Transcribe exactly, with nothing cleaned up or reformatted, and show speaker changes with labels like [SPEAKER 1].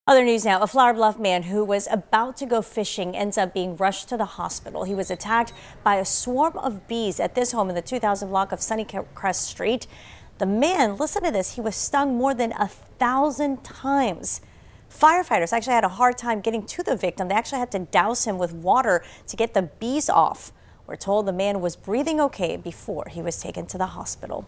[SPEAKER 1] Other news now, a Flour Bluff man who was about to go fishing ends up being rushed to the hospital. He was attacked by a swarm of bees at this home in the two thousand block of Sunnycrest Street. The man, listen to this, he was stung more than a thousand times. Firefighters actually had a hard time getting to the victim. They actually had to douse him with water to get the bees off. We're told the man was breathing okay before he was taken to the hospital.